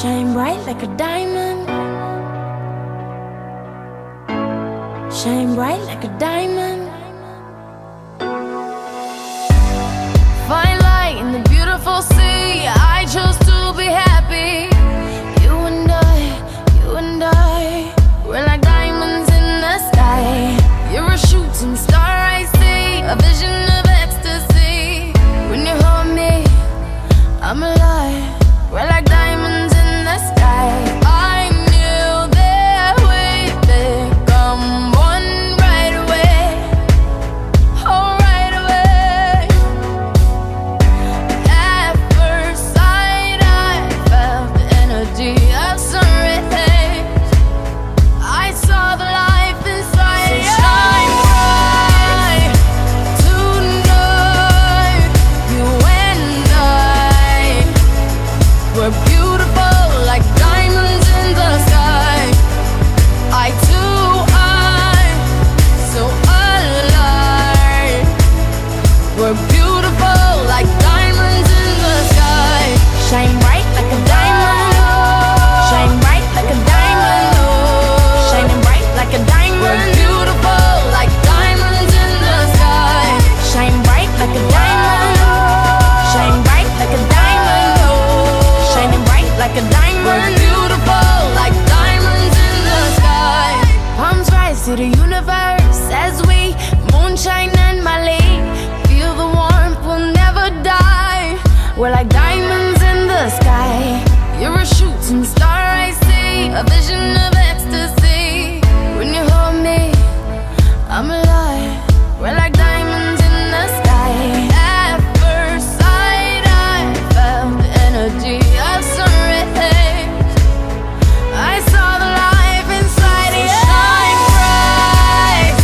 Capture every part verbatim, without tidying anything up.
Shine bright like a diamond. Shine bright like a diamond. Fine light in the beautiful sea. I chose to be happy. You and I, you and I, we're like diamonds in the sky. You're a shooting star I see, a vision of ecstasy. When you hold me, I'm alive. We're like diamonds in the sky. I knew that we'd become one right away. Oh, right away. At first sight, I felt the energy of sun rays. I saw the life inside. So shine bright tonight. You and I, we're beautiful like diamonds in the sky. I too, I, so alive. We're beautiful like diamonds in the sky. Shine bright like a diamond. Shine bright like a diamond. Shining bright like a diamond. We're beautiful like diamonds in the sky. Shine bright like a diamond. Shine bright like a diamond. Shining bright like a diamond. We're beautiful like diamonds in the sky. Palms rise to the universe as we moonshine and Mali. Feel the warmth, we'll never die. We're like diamonds in the sky. You're a shooting star I see, a vision of ecstasy. When you hold me, I'm alive. We're like diamonds in the sky. At first sight, I felt the energy of sun rays. I saw the life inside you. Shine bright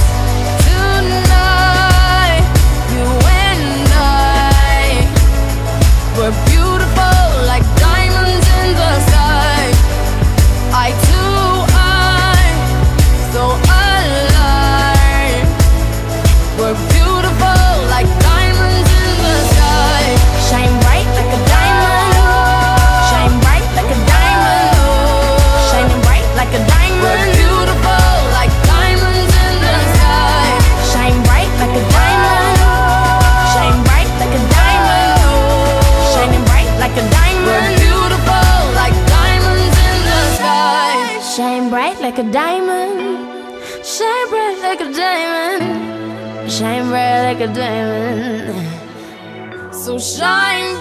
tonight. You and I, we're beautiful like diamonds in the sky. I too, I, so alive. We're beautiful like diamonds in the sky. Shine bright like a diamond. Shine bright like a diamond. Shining bright like a diamond. We're beautiful like diamonds in the sky. Shine bright like a diamond. Shine bright like a diamond. Shining bright like a diamond. We're beautiful like diamonds in the sky. Shine bright like a diamond. Shine bright like a diamond. Shine bright like a diamond. So shine